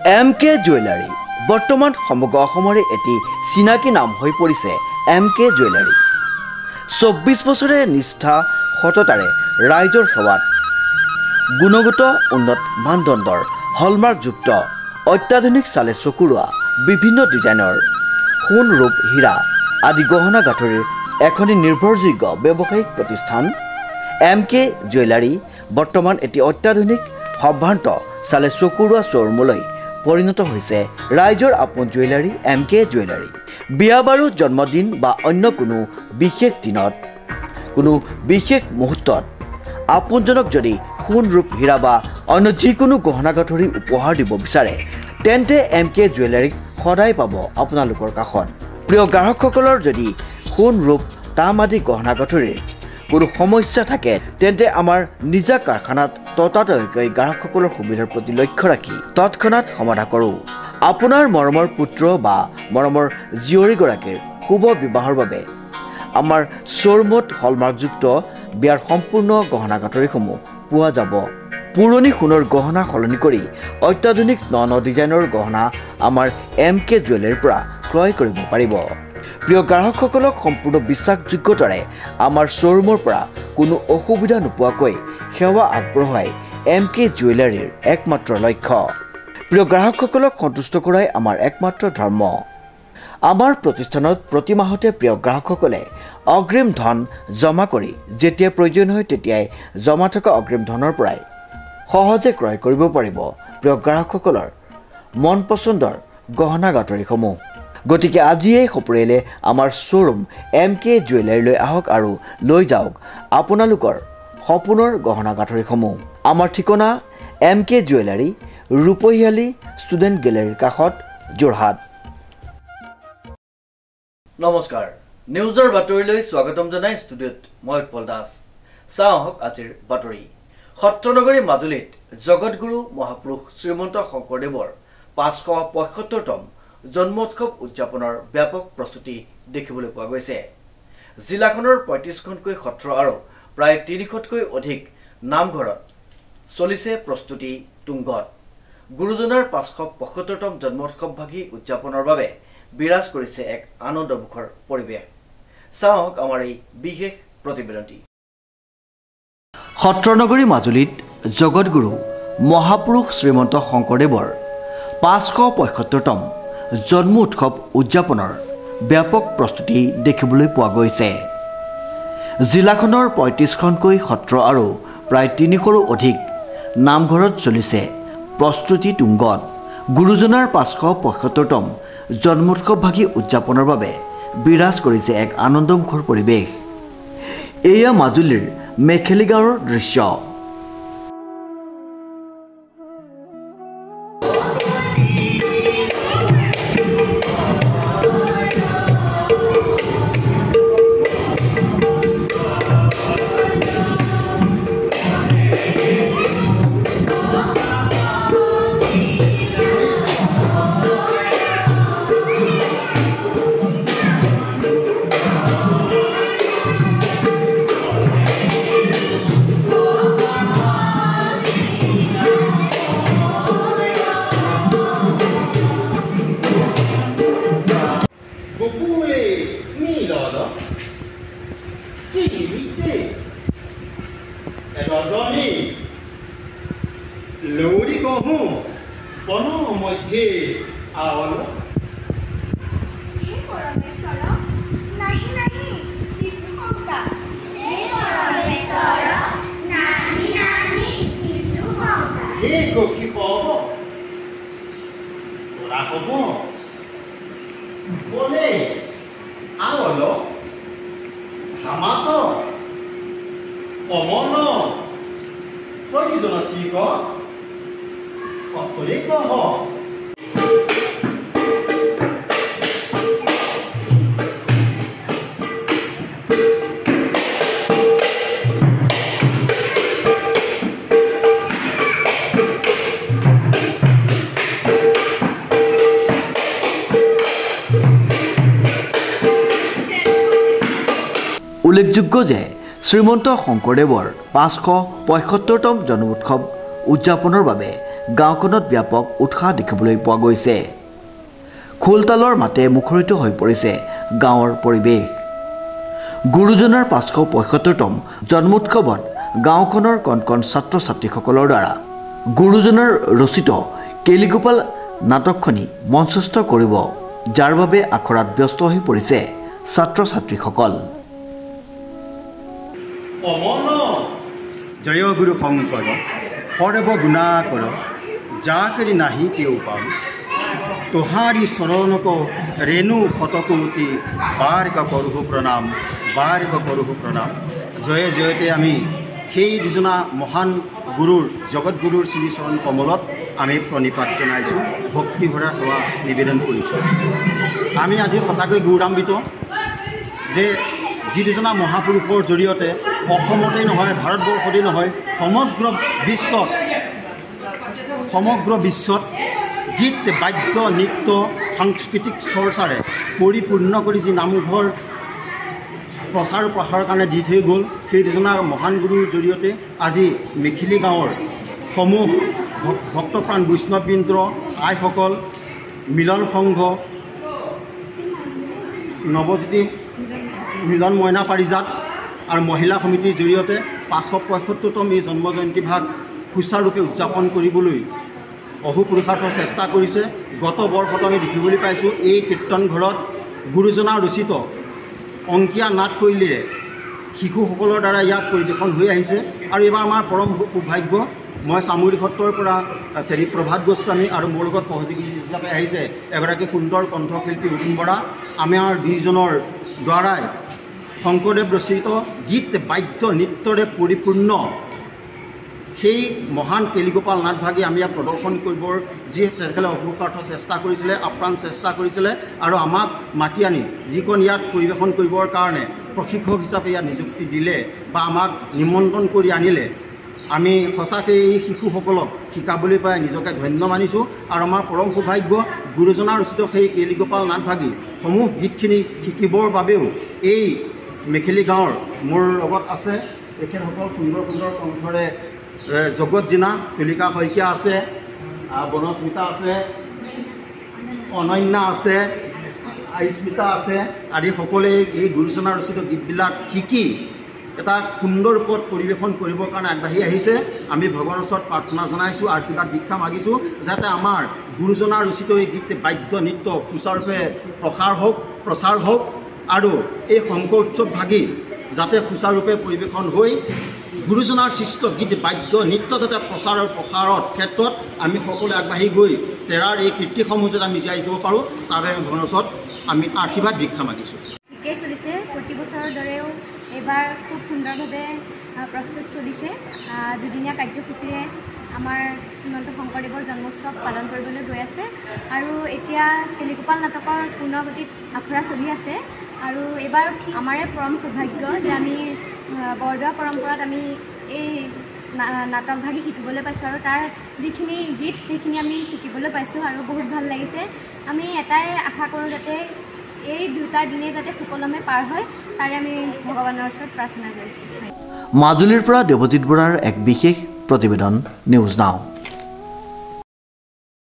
MK jewellery বৰ্তমান সমগ্ৰ অসমৰে এটি চিনাকি নাম হৈ পৰিছে MK জুৱেলাৰী 24 বছৰে নিষ্ঠা সততাৰে ৰাইজৰ সেৱাত গুণগত উন্নত মানদণ্ডৰ হলমাৰ্কযুক্ত অত্যাধুনিক চালে চকুৰোৱা বিভিন্ন ডিজাইনৰ সোণ ৰূপ হীৰা আদি গহনা গাঁথৰিৰ এখনি নিৰ্ভৰযোগ্য ব্যৱসায়িক প্ৰতিষ্ঠান MK জুৱেলাৰী বৰ্তমান এটি অত্যাধুনিক সম্ভান্ত চালে চকুৰোৱা শ্ব'ৰুমলৈ পৰিণত হৈছে ৰাইজৰ আপোন জুৱেলাৰী MK জুৱেলাৰী বিয়া বাৰু জন্মদিন বা অন্য কোনো বিশেষ দিনত কোনো বিশেষ মুহূৰ্তত আপোনজনক যদি সোণ ৰূপ হীৰা বা অন্য যিকোনো গহনা গাঁথৰি উপহাৰ দিব বিচাৰে তেন্তে MK জুৱেলাৰীক সদায় পাব আপোনালোকৰ কাষত প্ৰিয় গ্ৰাহকসকলৰ যদি সোণ ৰূপ তাম আদি গহনা গাঁথৰিৰ কোনো সমস্যা থাকে তেন্তে আমাৰ নিজা কাৰখানাত ততাতৈয়াকৈ গ্ৰাহকসকলৰ সুবিধাৰ প্ৰতি লক্ষ্য ৰাখি তৎক্ষণাত সমাধা কৰোঁ আপোনাৰ মৰমৰ পুত্ৰ বা মৰমৰ জীয়ৰীগৰাকীৰ শুভ বিবাহৰ বাবে আমাৰ শ্ব'ৰুমত হলমাৰ্কযুক্ত বিয়াৰ সম্পূৰ্ণ গহনা গাঁথৰিসমূহ পোৱা যাব পুৰণি সোণৰ গহনা সলনি কৰি অত্যাধুনিক ন ডিজাইনৰ গহনা আমাৰ MK জুৱেলাৰীৰ পৰা ক্ৰয় কৰিব পাৰিব প্ৰিয় গ্ৰাহকসকলক সম্পূৰ্ণ বিশ্বাসযোগ্যতাৰে আমাৰ শ্ব'ৰুমৰ পৰা কোনো অসুবিধা নোপোৱাকৈ সেৱা আগবঢ়াই MK জুৱেলাৰীৰ একমাত্ৰ লক্ষ্য প্ৰিয় গ্ৰাহকসকলক সন্তুষ্ট কৰাই আমাৰ একমাত্ৰ ধৰ্ম আমাৰ প্ৰতিষ্ঠানত প্ৰতি মাহতে প্ৰিয় গ্ৰাহকসকলে অগ্ৰিম ধন জমা কৰি যেতিয়া প্ৰয়োজন হয় তেতিয়াই জমা থকা অগ্ৰিম ধনৰ পৰাই সহজে ক্ৰয় কৰিব পাৰিব প্ৰিয় গ্ৰাহকসকলৰ মন পচন্দৰ গহনা গাঁথৰিসমূহ গতিকে আজিয়েই সপৰিয়ালে আমাৰ শ্ব'ৰুম MK জুৱেলাৰীলৈ আহক আৰু লৈ যাওক আপোনালোকৰ সপোনৰ গহনা গাঁথৰিসমূহ আমাৰ ঠিকনা MK জুৱেলাৰী ৰূপহিয়ালী ষ্টুডেণ্ট গেলেৰীৰ কাষত যোৰহাট নমস্কাৰ নিউজৰ বাতৰিলৈ স্বাগতম জনাই ষ্টুডিঅ'ত মই উৎপল দাস চাওক আজিৰ বাতৰি সত্ৰনগৰী মাজুলীত জগতগুৰু মহাপুৰুষ শ্ৰীমন্ত শংকৰদেৱৰ 575তম জন্মোৎসৱ উদযাপনৰ ব্যাপক প্ৰস্তুতি দেখিবলৈ পোৱা গৈছে জিলাখনৰ 35খনকৈ সত্ৰ আৰু প্ৰায় 300তকৈ অধিক নামঘৰত চলিছে প্ৰস্তুতি তুংগত গুৰুজনাৰ 575তম জন্মোৎসৱভাগী উদযাপনৰ বাবে বিৰাজ কৰিছে এক আনন্দমুখৰ পৰিৱেশ চাওক আমাৰ এই বিশেষ প্ৰতিবেদনটি সত্ৰনগৰী মাজুলীত জগতগুৰু মহাপুৰুষ শ্ৰীমন্ত শংকৰদেৱৰ 575তম জন্ম উৎসৱ উদযাপনৰ ব্যাপক প্ৰস্তুতি দেখিবলৈ পোৱা গৈছে জিলাখনৰ 35খনকৈ সত্ৰ আৰু প্ৰায় 300ৰো অধিক নামঘৰত চলিছে প্ৰস্তুতি তুংগত গুৰুজনাৰ 575তম জন্মোৎসৱভাগী উদযাপনৰ বাবে বিৰাজ কৰিছে এক আনন্দমুখৰ পৰিৱেশ এয়া মাজুলীৰ মেখেলি গাঁৱৰ দৃশ্য উল্লেখযোগ্য যে শ্ৰীমন্ত শংকৰদেৱৰ 575তম জন্মোৎসৱ উদযাপনৰ বাবে গাঁওখনত ব্যাপক উৎসাহ দেখিবলৈ পোৱা গৈছে। খোলতালৰ মাতে মুখৰিত হৈ পৰিছে গাঁৱৰ পৰিৱেশ। গুৰুজনাৰ 575তম জন্মোৎসৱত গাঁওখনৰ কণ ছাত্ৰ ছাত্ৰীসকলৰ দ্বাৰা গুৰুজনাৰ ৰচিত কেলিগোপাল নাটকখনি মঞ্চস্থ কৰিব, যাৰ বাবে আখৰাত ব্যস্ত হৈ পৰিছে ছাত্ৰ ছাত্ৰীসকল। জয় গুৰু শংকৰ সৰ্ব গুণাকৰ যাকৰি নাহি কেউ পাম তোহারি চৰণক ৰেণু শতকোটি বাৰ্গ কৰোঁ প্ৰণাম, বাৰ্গ কৰোঁ প্ৰণাম। জয়ে জয়তে আমি সেই দুজনা মহান গুৰুৰ জগতগুৰুৰ শ্ৰীচৰণ কমলত আমি প্ৰণিপাত জনাইছোঁ, ভক্তি ভৰা সেৱা নিবেদন কৰিছোঁ। আমি আজি সঁচাকৈ গৌৰৱান্বিত যে যি দুজনা মহাপুৰুষৰ জৰিয়তে অসমতেই নহয়, ভাৰতবৰ্ষতেই নহয়, সমগ্ৰ বিশ্বত গীত বাদ্য নৃত্য সাংস্কৃতিক চৰ্চাৰে পৰিপূৰ্ণ কৰি যি নামঘৰ প্ৰচাৰ প্ৰসাৰৰ কাৰণে দি থৈ গ'ল, সেই দুজনা মহান গুৰুৰ জৰিয়তে আজি মেখিলী গাঁৱৰ সমূহ ভক্তপ্ৰাণ বৈষ্ণৱবৃন্দ, আইসকল, মিলন সংঘ, নৱজ্যোতি মিলন মইনা পাৰিজাত আৰু মহিলা সমিতিৰ জৰিয়তে 575তম এই জন্ম জয়ন্তী ভাগ সুচাৰুৰূপে উদযাপন কৰিবলৈ অহোপুৰুষাৰ্থ চেষ্টা কৰিছে। গত বৰ্ষত আমি দেখিবলৈ পাইছোঁ এই কীৰ্তন ঘৰত গুৰুজনাৰ ৰচিত অংকীয়া নাট শৈলীৰে শিশুসকলৰ দ্বাৰা ইয়াত পৰিৱেশন হৈ আহিছে। আৰু এইবাৰ আমাৰ পৰম সৌভাগ্য, মই চামগুৰি সত্ৰৰ পৰা শ্ৰী প্ৰভাত গোস্বামী আৰু মোৰ লগত সহযোগী হিচাপে আহিছে এগৰাকী সুন্দৰ কণ্ঠশিল্পী উদুম বৰা। আমাৰ দুইজনৰ দ্বাৰাই শংকৰদেৱ ৰচিত গীত বাদ্য নৃত্যৰে পৰিপূৰ্ণ সেই মহান কেলিগোপাল নাটভাগি আমি ইয়াত প্ৰদৰ্শন কৰিবৰ যি তেখেতে অপুৰুষাৰ্থ চেষ্টা কৰিছিলে, আপ্ৰাণ চেষ্টা কৰিছিলে আৰু আমাক মাতি আনি যিখন ইয়াত পৰিৱেশন কৰিবৰ কাৰণে প্ৰশিক্ষক হিচাপে ইয়াত নিযুক্তি দিলে বা আমাক নিমন্ত্ৰণ কৰি আনিলে, আমি সঁচাকৈ এই শিশুসকলক শিকাবলৈ পাই নিজকে ধন্য মানিছোঁ। আৰু আমাৰ পৰম সৌভাগ্য, গুৰুজনাৰ ৰচিত সেই কেলিগোপাল নাটভাগি সমূহ গীতখিনি শিকিবৰ বাবেও এই মেখেলি গাঁৱৰ মোৰ লগত আছে তেখেতসকল সুন্দৰ সুন্দৰ কণ্ঠৰে জগত জিনা, তুলিকা শইকীয়া আছে, বনস্মিতা আছে, অনন্যা আছে, আয়ুস্মিতা আছে আদি সকলোৱে এই গুৰুজনাৰ ৰচিত গীতবিলাক শিকি এটা সুন্দৰ ৰূপত পৰিৱেশন কৰিবৰ কাৰণে আগবাঢ়ি আহিছে। আমি ভগৱানৰ ওচৰত প্ৰাৰ্থনা জনাইছোঁ, আশীৰ্বাদ দীক্ষা মাগিছোঁ যাতে আমাৰ গুৰুজনাৰ ৰচিত এই গীত বাদ্য নৃত্য সুচাৰুৰূপে প্ৰচাৰ হওক আৰু এই শংকৰ উৎসৱ ভাগি যাতে সুচাৰুৰূপে পৰিৱেশন হৈ গুৰুজনাৰ সৃষ্ট গীত বাদ্য নৃত্য যাতে প্ৰচাৰৰ প্ৰসাৰৰ ক্ষেত্ৰত আমি সকলোৱে আগবাঢ়ি গৈ তেৰাৰ এই কীৰ্তিসমূহ যাতে আমি জীয়াই ৰাখিব পাৰোঁ, তাৰ বাবে ভগৱানৰ ওচৰত আমি আশীৰ্বাদ দীক্ষা মাগিছোঁ। ঠিকেই চলিছে, প্ৰতি বছৰৰ দৰেও এইবাৰ খুব সুন্দৰভাৱে প্ৰস্তুত চলিছে। দুদিনীয়া কাৰ্যসূচীৰে আমাৰ শ্ৰীমন্ত শংকৰদেৱৰ জন্মোৎসৱ পালন কৰিবলৈ গৈ আছে আৰু এতিয়া কেলিগোপাল নাটকৰ পূৰ্ণগতিত আখৰা চলি আছে। আৰু এইবাৰ আমাৰে পৰম সৌভাগ্য যে আমি বৰদোৱা পৰম্পৰাত আমি এই নাটকভাগি শিকিবলৈ পাইছোঁ আৰু তাৰ যিখিনি গীত সেইখিনি আমি শিকিবলৈ পাইছোঁ আৰু বহুত ভাল লাগিছে। আমি এটাই আশা কৰোঁ যাতে এই দুটা দিনে যাতে সুকলমে পাৰ হয়, তাৰে আমি ভগৱানৰ ওচৰত প্ৰাৰ্থনা কৰিছোঁ। মাজুলীৰ পৰা দেৱজিৎ বৰাৰ এক বিশেষ প্ৰতিবেদন, নিউজ নাও।